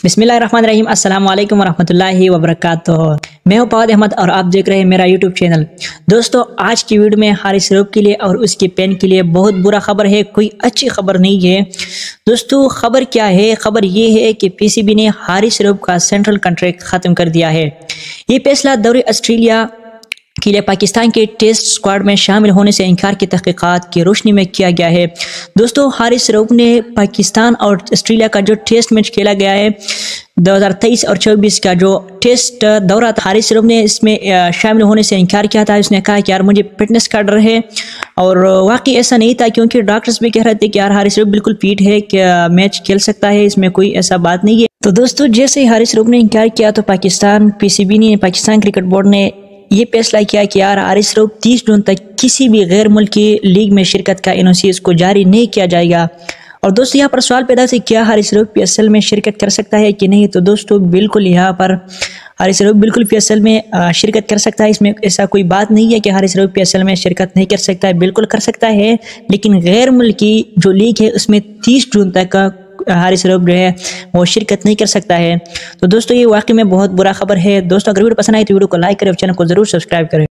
بسم اللہ الرحمن الرحیم۔ السلام علیکم ورحمۃ اللہ وبرکاتہ۔ میں ہوں فواد احمد اور آپ دیکھ رہے ہیں میرا یوٹیوب چینل۔ دوستو آج کی ویڈیو میں حارث رؤف کے لیے اور اس کی پین کے لیے بہت برا خبر ہے، کوئی اچھی خبر نہیں ہے۔ دوستو خبر کیا ہے؟ خبر یہ ہے کہ پی سی بی نے حارث رؤف کا سینٹرل کنٹریکٹ ختم کر دیا ہے۔ یہ فیصلہ دورے آسٹریلیا کے لیے پاکستان کے ٹیسٹ سکواڈ میں شامل ہونے سے انکار کی تحقیقات کی روشنی میں کیا گیا ہے۔ دوستو حارث رؤف نے پاکستان اور آسٹریلیا کا جو ٹیسٹ میچ کھیلا گیا ہے 2023 اور 24 کا جو ٹیسٹ دورہ تھا، حارث رؤف نے اس میں شامل ہونے سے انکار کیا تھا۔ اس نے کہا کہ یار مجھے فٹنس کا ڈر ہے، اور واقعی ایسا نہیں تھا، کیونکہ ڈاکٹرز بھی کہہ رہے تھے کہ یار حارث رؤف بالکل فٹ ہے کہ میچ کھیل سکتا ہے، اس میں کوئی ایسا بات نہیں ہے۔ تو دوستو جیسے ہی حارث رؤف نے انکار کیا تو پاکستان پی سی بی نے، پاکستان کرکٹ بورڈ نے یہ فیصلہ کیا کہ یار حارث رؤف 30 جون تک کسی بھی غیر ملکی لیگ میں شرکت کا این او سی اس کو جاری نہیں کیا جائے گا۔ اور دوستو یہاں پر سوال پیدا ہے، کیا Haris Rauf P S L میں شرکت کر سکتا ہے کہ نہیں؟ تو دوستو بالکل یہاں پر حارث رؤف بالکل پی ایس ایل میں شرکت کر سکتا ہے، اس میں ایسا کوئی بات نہیں ہے کہ Haris Rauf P S L میں شرکت نہیں کر سکتا ہے، بالکل کر سکتا ہے، لیکن غیر ملکی جو لیگ ہے اس میں 30 جون تک حارث رؤف جو ہے وہ شرکت نہیں کر سکتا ہے۔ تو دوستو یہ واقعی میں بہت برا خبر ہے۔ دوستو اگر ویڈیو پسند آئی تو ویڈیو کو لائک کریں اور چینل کو ضرور سبسکرائب کریں۔